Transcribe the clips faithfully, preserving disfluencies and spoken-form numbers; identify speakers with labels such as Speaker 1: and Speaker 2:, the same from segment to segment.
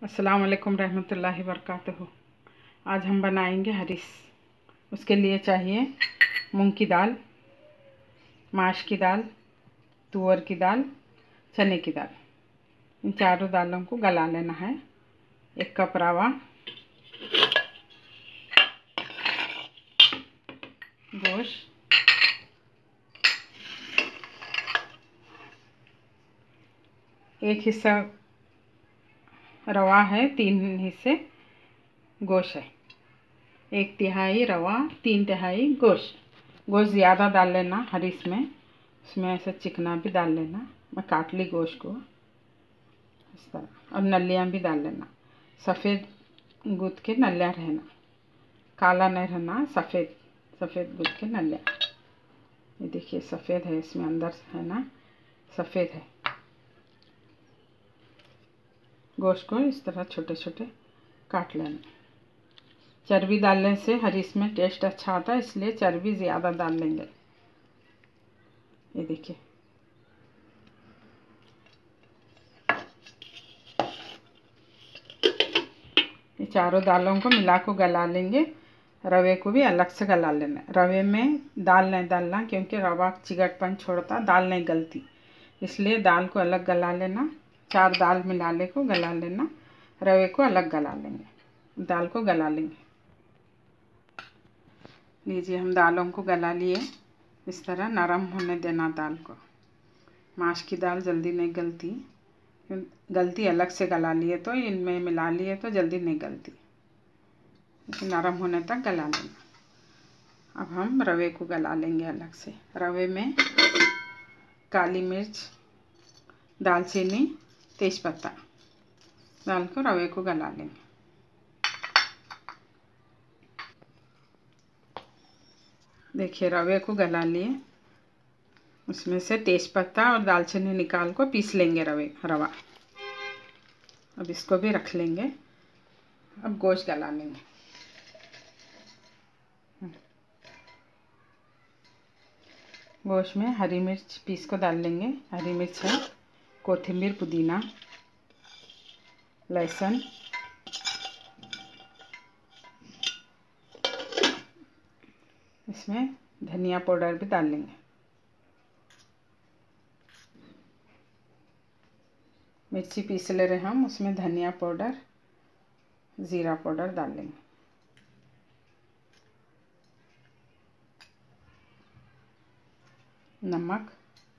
Speaker 1: अस्सलाम वालेकुम रहमतुल्लाहि वबरकातुहू। आज हम बनाएंगे हरीस। उसके लिए चाहिए मूंग की दाल, माश की दाल, तुअर की दाल, चने की दाल। इन चारों दालों को गला लेना है। एक कप रवा, गोश्त, एक हिस्सा रवा है, तीन हिस्से गोश्त है। एक तिहाई रवा, तीन तिहाई गोश्त। गोश्त ज़्यादा डाल लेना हरीस में, उसमें ऐसा चिकना भी डाल लेना। मैं काट ली गोश्त को इस तरह, और नलियाँ भी डाल लेना। सफ़ेद गूँथ के नलियाँ रहना, काला नहीं रहना, सफ़ेद सफ़ेद गूँथ के नलियाँ। ये देखिए सफ़ेद है, इसमें अंदर है ना सफ़ेद है। गोश्त को इस तरह छोटे छोटे काट लेना। चर्बी डालने से हरीस में टेस्ट अच्छा आता है, इसलिए चर्बी ज़्यादा डाल लेंगे। ये देखिए ये चारों दालों को मिला को गला लेंगे। रवे को भी अलग से गला लेना। रवे में दाल नहीं डालना, क्योंकि रवा चिगटपन छोड़ता, दाल नहीं गलती, इसलिए दाल को अलग गला लेना। चार दाल मिला ले को गला लेना, रवे को अलग गला लेंगे, दाल को गला लेंगे। लीजिए हम दालों को गला लिए। इस तरह नरम होने देना दाल को। माश की दाल जल्दी नहीं गलती, गलती अलग से गला लिए तो इनमें मिला लिए तो जल्दी नहीं गलती, नरम होने तक गला लेना। अब हम रवे को गला लेंगे अलग से। रवे में काली मिर्च, दालचीनी, तेज़पत्ता डाल कर रवे को गला लेंगे। देखिए रवे को गला लिए, उसमें से तेज़पत्ता और दालचीनी निकाल को पीस लेंगे रवे रवा। अब इसको भी रख लेंगे। अब गोश्त गला लेंगे। गोश्त में हरी मिर्च पीस को डाल लेंगे। हरी मिर्च है, कोथिंबीर, पुदीना, लहसुन, इसमें धनिया पाउडर भी डाल लेंगे। मिर्ची पीस ले रहे हम, उसमें धनिया पाउडर, ज़ीरा पाउडर डाल लेंगे। नमक।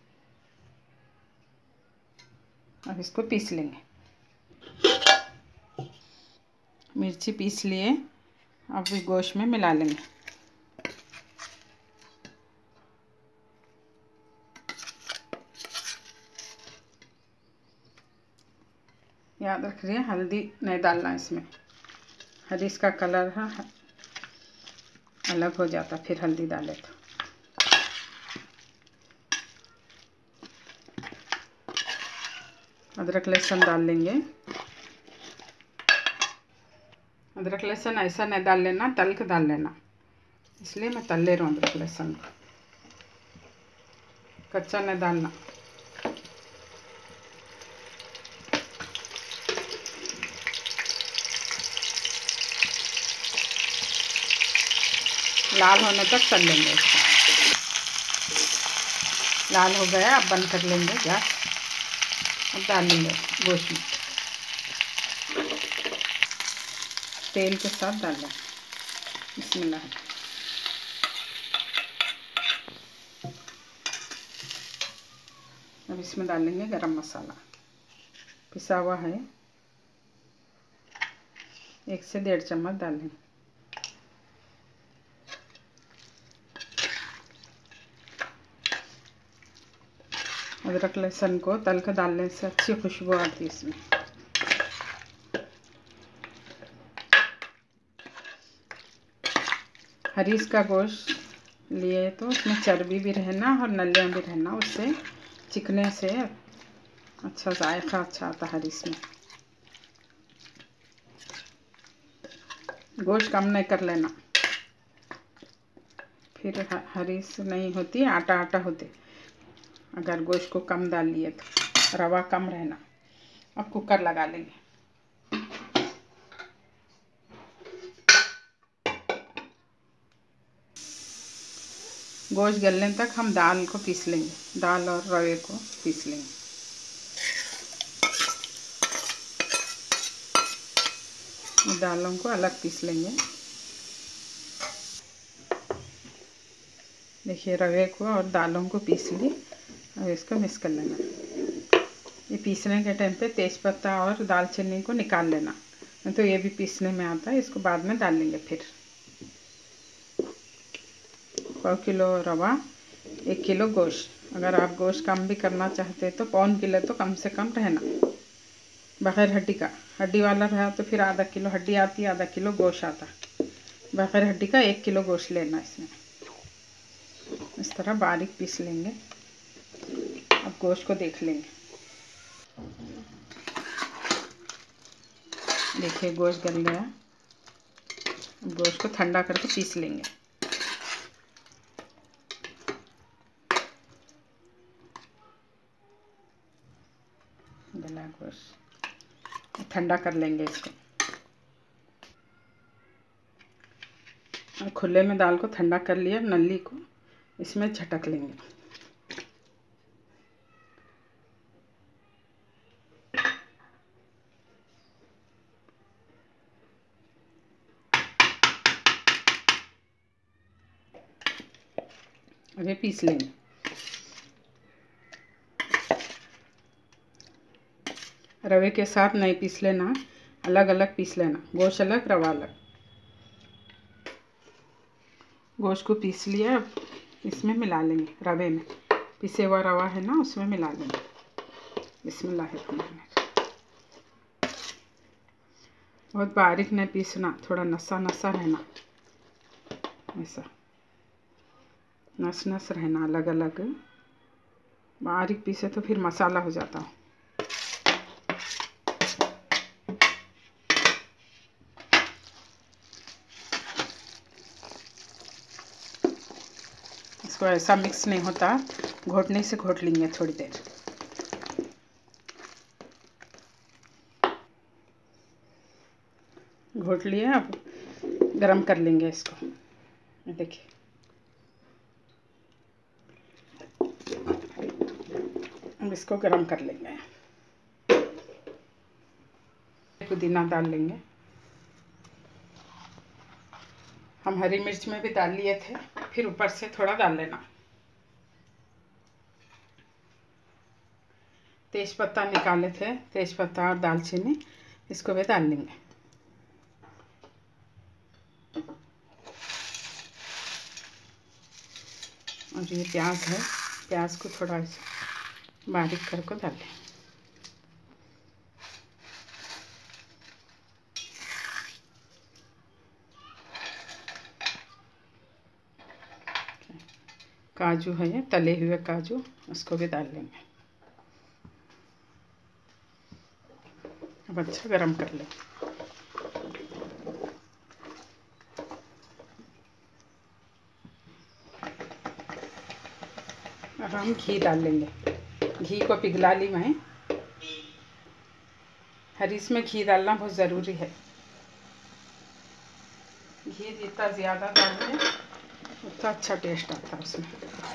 Speaker 1: अब इसको पीस लेंगे। मिर्ची पीस लिए, अब गोश्त में मिला लेंगे। याद रखिए हल्दी नहीं डालना इसमें, हरीस का कलर है अलग हो जाता फिर हल्दी डाले तो। अदरक लहसुन डाल लेंगे। अदरक लहसुन ऐसा नहीं डाल लेना, तल के डाल लेना, इसलिए मैं तल ले रहा हूँ अदरक लहसुन को, कच्चा नहीं डालना। लाल होने तक तल लेंगे इसको। लाल हो गया, अब बंद कर लेंगे गैस। अब डाल लेंगे गोश्त में, तेल के साथ डाल लें। बिस्मिल्लाह। अब इसमें डालेंगे गरम मसाला, पिसा हुआ है, एक से डेढ़ चम्मच डालें। अदरक लहसुन को तल के डालने से अच्छी खुशबू आती है इसमें। हरीस का गोश्त लिए तो उसमें चर्बी भी रहना और नलियाँ भी रहना, उससे चिकने से अच्छा जायका अच्छा आता हरीस में। गोश्त कम नहीं कर लेना, फिर हरीस नहीं होती, आटा आटा होते अगर गोश्त को कम डाल लिए तो। रवा कम रहना। अब कुकर लगा लेंगे। गोश्त गलने तक हम दाल को पीस लेंगे, दाल और रवे को पीस लेंगे। दालों को अलग पीस लेंगे। देखिए रवे को और दालों को पीस ली। अब इसको मिक्स कर लेना। ये पीसने के टाइम पे तेज़पत्ता और दालचीनी को निकाल लेना, नहीं तो ये भी पीसने में आता है। इसको बाद में डाल लेंगे। फिर पाव किलो रवा, एक किलो गोश्त। अगर आप गोश्त कम भी करना चाहते हैं तो पौन किलो तो कम से कम रहना, बग़ैर हड्डी का। हड्डी वाला रहा तो फिर आधा किलो हड्डी आती है, आधा किलो गोश्त आता। बग़ैर हड्डी का एक किलो गोश्त लेना। इसमें इस तरह बारीक पीस लेंगे। अब गोश्त को देख लेंगे। देखिए गोश्त गल गया। अब गोश्त को ठंडा करके पीस लेंगे। गला गोश्त ठंडा कर लेंगे इसको। और खुले में दाल को ठंडा कर लिया। नली को इसमें झटक लेंगे। अभी पीस लेंगे। रवे के साथ नहीं पीस लेना, अलग अलग पीस लेना। गोश्त अलग, रवा अलग। गोश्त को पीस लिया। अब इसमें मिला लेंगे। रवे में पिसे हुआ रवा है ना, उसमें मिला लेंगे। बिस्मिल्लाहिर्रहमानिर्रहीम। बहुत बारीक नहीं पीसना, थोड़ा नसा नसा रहना। ऐसा नस नस रहना, अलग अलग। बारीक पीसे तो फिर मसाला हो जाता है। इसको ऐसा मिक्स नहीं होता, घोटने से घोट लेंगे थोड़ी देर। घोट लिया। अब गरम कर लेंगे इसको। देखिए अब इसको गरम कर लेंगे। पुदीना डाल लेंगे। हम हरी मिर्च में भी डाल लिए थे, फिर ऊपर से थोड़ा डाल लेना। तेज़पत्ता निकाले थे, तेज़पत्ता और दालचीनी, इसको भी डाल लेंगे। और ये प्याज है, प्याज को थोड़ा बारीक करके डाल लें। काजू है, ये तले हुए काजू, उसको भी डाल लेंगे। अब अच्छा गरम कर लें। अब हम घी डाल लेंगे। घी को पिघला ली मैं। हरीस में घी डालना बहुत ज़रूरी है। घी जितना ज़्यादा डालेंगे उतना अच्छा टेस्ट आता है उसमें।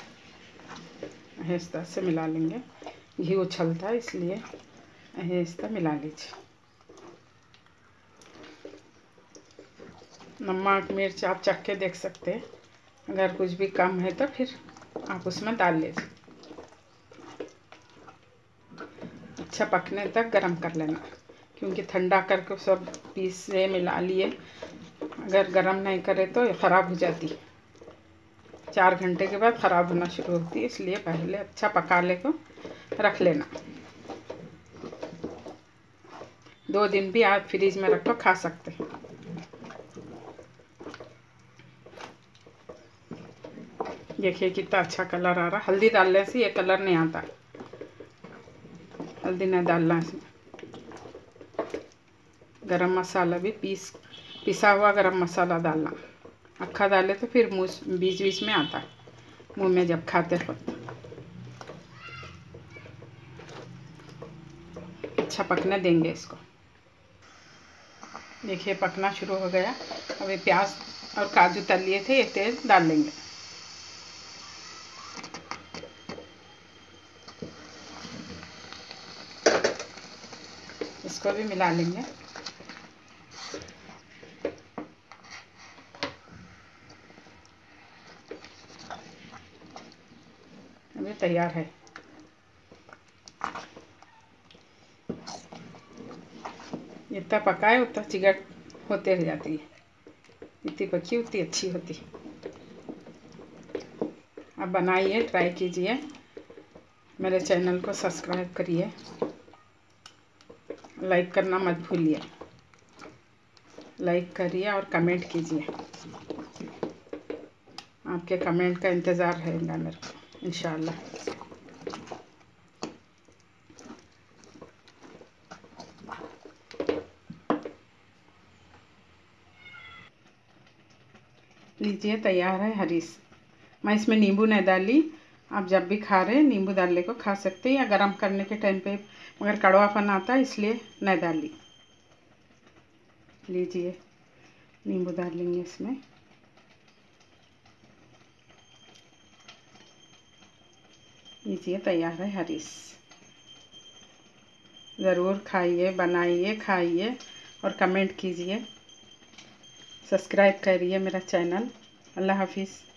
Speaker 1: ऐसा से मिला लेंगे। घी उछलता है इसलिए ऐसा मिला लीजिए। नमक मिर्च आप चख के देख सकते हैं। अगर कुछ भी कम है तो फिर आप उसमें डाल लीजिए। अच्छा पकने तक गरम कर लेना, क्योंकि ठंडा करके सब पीस से मिला लिए। अगर गरम नहीं करे तो ये ख़राब हो जाती है। चार घंटे के बाद ख़राब होना शुरू होती है, इसलिए पहले अच्छा पका ले को रख लेना। दो दिन भी आप फ्रीज में रख कर खा सकते हैं। देखिए कितना अच्छा कलर आ रहा। हल्दी डालने से ये कलर नहीं आता, हल्दी नहीं डालना इसमें। गरम मसाला भी पीस पिसा हुआ गरम मसाला डालना। अक्खा डाले तो फिर मुँह बीच बीच में आता है, मुंह में जब खाते वक्त। अच्छा पकने देंगे इसको। देखिए पकना शुरू हो गया। अब ये प्याज और काजू तल लिए थे, ये तेल डाल लेंगे। इसको भी मिला लेंगे। अभी तैयार है। जितना पकाए उतना चिकट होते रह जाती है, जितनी पकी उतनी अच्छी होती। आप बनाइए, ट्राई कीजिए, मेरे चैनल को सब्सक्राइब करिए, लाइक करना मत भूलिए। लाइक करिए और कमेंट कीजिए। आपके कमेंट का इंतज़ार रहेगा मेरे को इंशाल्लाह। लीजिए, तैयार है हरीस। मैं इसमें नींबू नहीं डाली। आप जब भी खा रहे हैं नींबू डालने को खा सकते हैं, या गरम करने के टाइम पे, मगर कड़वापन आता है इसलिए नहीं डाली। लीजिए, नींबू डाल लेंगे इसमें। लीजिए, तैयार है हरीस। ज़रूर खाइए, बनाइए, खाइए और कमेंट कीजिए। सब्सक्राइब करिए मेरा चैनल। अल्लाह हाफिज़।